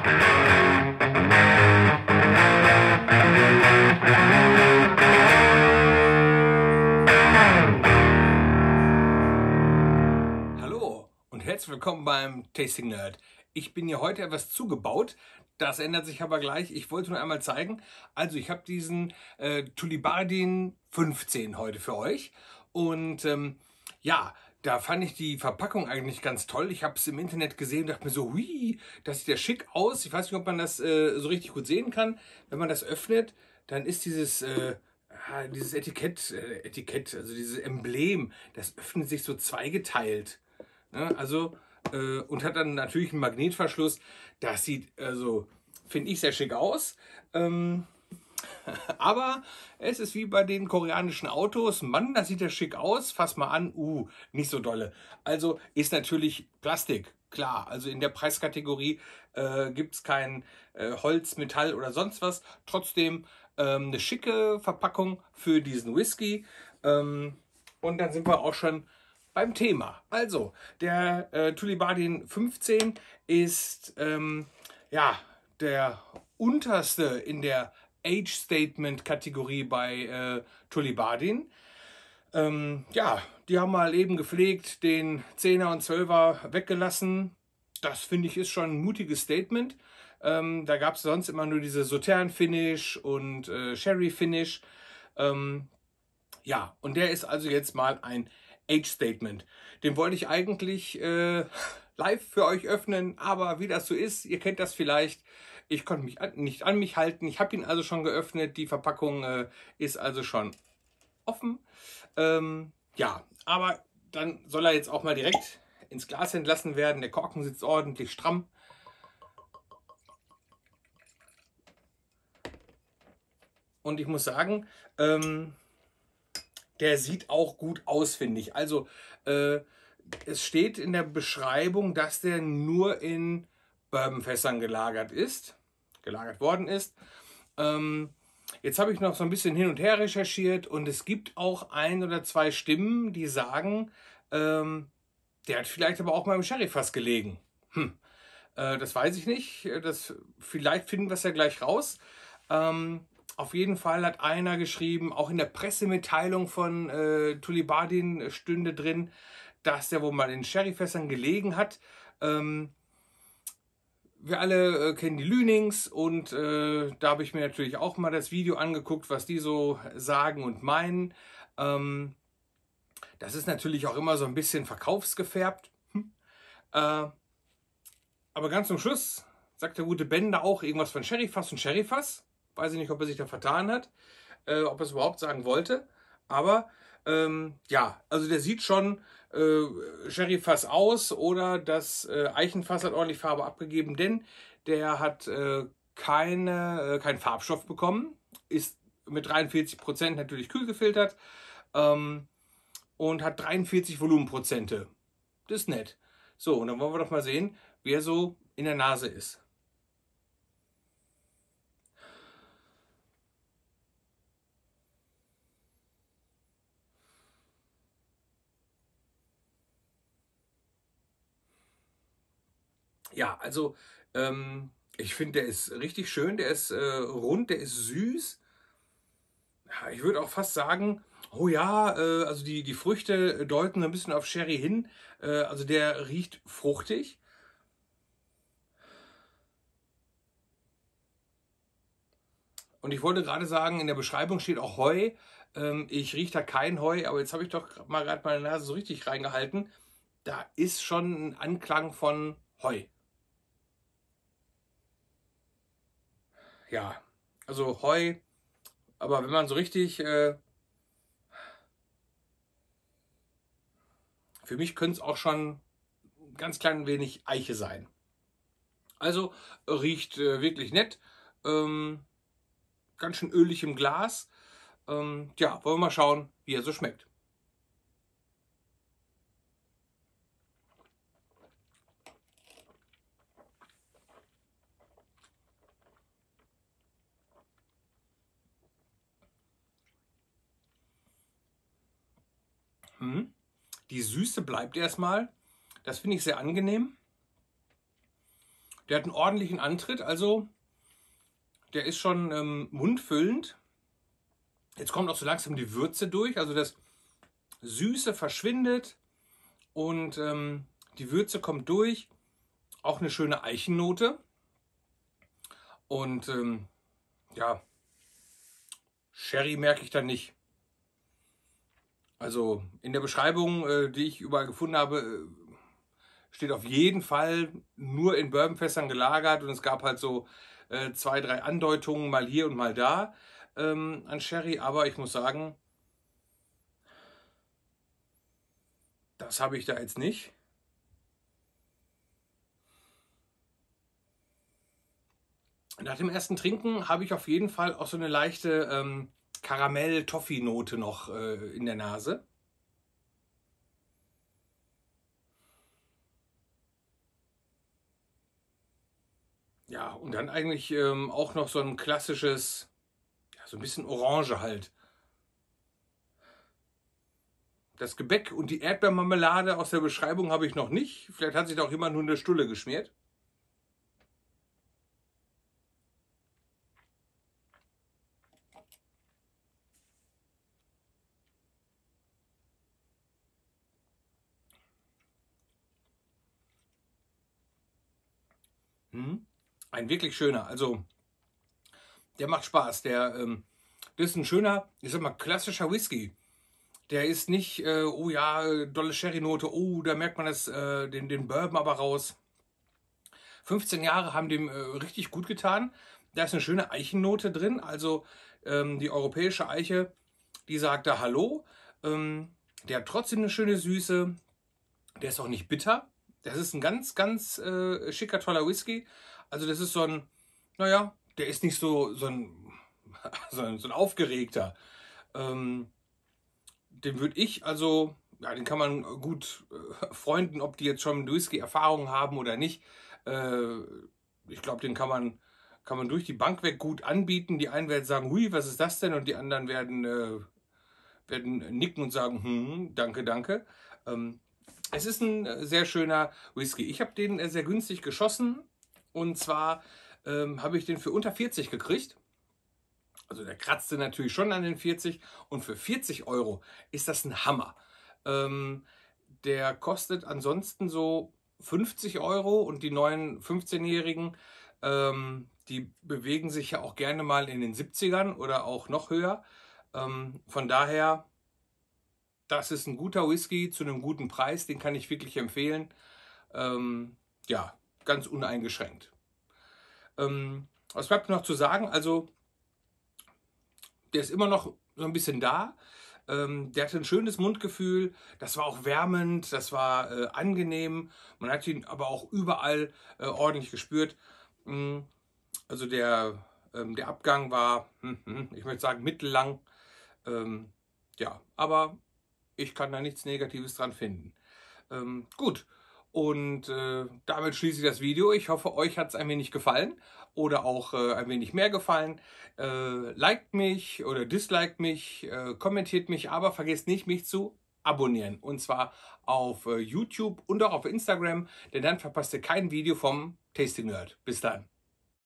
Hallo und herzlich willkommen beim Tasting Nerd. Ich bin hier heute etwas zugebaut. Das ändert sich aber gleich. Ich wollte nur einmal zeigen. Also ich habe diesen Tullibardine 15 heute für euch. Und ja, da fand ich die Verpackung eigentlich ganz toll. Ich habe es im Internet gesehen und dachte mir so, hui, das sieht ja schick aus. Ich weiß nicht, ob man das so richtig gut sehen kann. Wenn man das öffnet, dann ist dieses Etikett, also dieses Emblem, das öffnet sich so zweigeteilt. Ne? Also, und hat dann natürlich einen Magnetverschluss. Das sieht, also, finde ich, sehr schick aus. Aber es ist wie bei den koreanischen Autos. Mann, das sieht ja schick aus. Fass mal an. Nicht so dolle. Also ist natürlich Plastik. Klar, also in der Preiskategorie gibt es kein Holz, Metall oder sonst was. Trotzdem eine schicke Verpackung für diesen Whisky. Und dann sind wir auch schon beim Thema. Also, der Tullibardine 15 ist ja der unterste in der Age Statement Kategorie bei Tullibardine. Ja, die haben mal eben gepflegt, den 10er und 12er weggelassen. Das finde ich ist schon ein mutiges Statement. Da gab es sonst immer nur diese Sautern Finish und Sherry Finish. Ja, und der ist also jetzt mal ein Age Statement. Den wollte ich eigentlich live für euch öffnen, aber wie das so ist, ihr kennt das vielleicht. Ich konnte mich nicht an mich halten. Ich habe ihn also schon geöffnet. Die Verpackung ist also schon offen. Ja, aber dann soll er jetzt auch mal direkt ins Glas entlassen werden. Der Korken sitzt ordentlich stramm. Und ich muss sagen, der sieht auch gut aus, finde ich. Also es steht in der Beschreibung, dass der nur in Bourbonfässern gelagert worden ist. Jetzt habe ich noch so ein bisschen hin und her recherchiert und es gibt auch ein oder zwei Stimmen, die sagen, der hat vielleicht aber auch mal im Sherryfass gelegen. Das weiß ich nicht. Vielleicht finden wir es ja gleich raus. Auf jeden Fall hat einer geschrieben, auch in der Pressemitteilung von Tullibardine stünde drin, dass der wohl mal in Sherryfässern gelegen hat. Wir alle kennen die Lünings und da habe ich mir natürlich auch mal das Video angeguckt, was die so sagen und meinen. Das ist natürlich auch immer so ein bisschen verkaufsgefärbt. Aber ganz zum Schluss sagt der gute Ben da auch irgendwas von Sherryfass und Sherryfass. Weiß ich nicht, ob er sich da vertan hat, ob er es überhaupt sagen wollte. Aber ja, also der sieht schon Sherryfass aus oder das Eichenfass hat ordentlich Farbe abgegeben, denn der hat keinen Farbstoff bekommen, ist mit 43% natürlich kühl gefiltert und hat 43 Volumenprozente. Das ist nett. So, und dann wollen wir doch mal sehen, wie er so in der Nase ist. Ja, also ich finde, der ist richtig schön, der ist rund, der ist süß. Ja, ich würde auch fast sagen, oh ja, also die Früchte deuten ein bisschen auf Sherry hin. Also der riecht fruchtig. Und ich wollte gerade sagen, in der Beschreibung steht auch Heu. Ich rieche da kein Heu, aber jetzt habe ich doch mal gerade meine Nase so richtig reingehalten. Da ist schon ein Anklang von Heu. Ja, also Heu, aber wenn man so richtig, für mich könnte es auch schon ein ganz klein wenig Eiche sein. Also riecht wirklich nett, ganz schön ölig im Glas. Ja, wollen wir mal schauen, wie er so schmeckt. Die Süße bleibt erstmal. Das finde ich sehr angenehm. Der hat einen ordentlichen Antritt, also der ist schon mundfüllend. Jetzt kommt auch so langsam die Würze durch, also das Süße verschwindet und die Würze kommt durch. Auch eine schöne Eichennote. Und ja, Sherry merke ich dann nicht. Also in der Beschreibung, die ich überall gefunden habe, steht auf jeden Fall nur in Bourbonfässern gelagert. Und es gab halt so 2, 3 Andeutungen, mal hier und mal da an Sherry. Aber ich muss sagen, das habe ich da jetzt nicht. Nach dem ersten Trinken habe ich auf jeden Fall auch so eine leichte Karamell-Toffee-Note noch in der Nase. Ja, und dann eigentlich auch noch so ein klassisches, ja, so ein bisschen Orange halt. Das Gebäck und die Erdbeermarmelade aus der Beschreibung habe ich noch nicht. Vielleicht hat sich da auch jemand nur eine Stulle geschmiert. Ein wirklich schöner. Also, der macht Spaß. Das ist ein schöner, ich sag mal, klassischer Whisky. Der ist nicht, oh ja, dolle Sherry-Note, oh, da merkt man den Bourbon aber raus. 15 Jahre haben dem richtig gut getan. Da ist eine schöne Eichennote drin, also die europäische Eiche, die sagt da Hallo. Der hat trotzdem eine schöne Süße. Der ist auch nicht bitter. Das ist ein ganz, ganz schicker, toller Whisky. Also das ist so ein, naja, der ist nicht so ein, so ein aufgeregter. Den würde ich also, ja, den kann man gut freunden, ob die jetzt schon mit Whisky Erfahrung haben oder nicht. Ich glaube, den kann man durch die Bank weg gut anbieten. Die einen werden sagen, hui, was ist das denn? Und die anderen werden nicken und sagen, danke, danke. Es ist ein sehr schöner Whisky. Ich habe den sehr günstig geschossen. Und zwar habe ich den für unter 40 gekriegt. Also der kratzte natürlich schon an den 40. Und für 40 € ist das ein Hammer. Der kostet ansonsten so 50 € und die neuen 15-Jährigen, die bewegen sich ja auch gerne mal in den 70ern oder auch noch höher. Von daher, das ist ein guter Whisky zu einem guten Preis, den kann ich wirklich empfehlen. Ja, ganz uneingeschränkt. Was bleibt noch zu sagen? Also, der ist immer noch so ein bisschen da. Der hatte ein schönes Mundgefühl, das war auch wärmend, das war angenehm. Man hat ihn aber auch überall ordentlich gespürt. Also der Abgang war, ich möchte sagen, mittellang. Ja, aber ich kann da nichts Negatives dran finden. Gut, und damit schließe ich das Video. Ich hoffe, euch hat es ein wenig gefallen oder auch ein wenig mehr gefallen. Liked mich oder disliked mich, kommentiert mich, aber vergesst nicht, mich zu abonnieren. Und zwar auf YouTube und auch auf Instagram, denn dann verpasst ihr kein Video vom Tasting Nerd. Bis dann.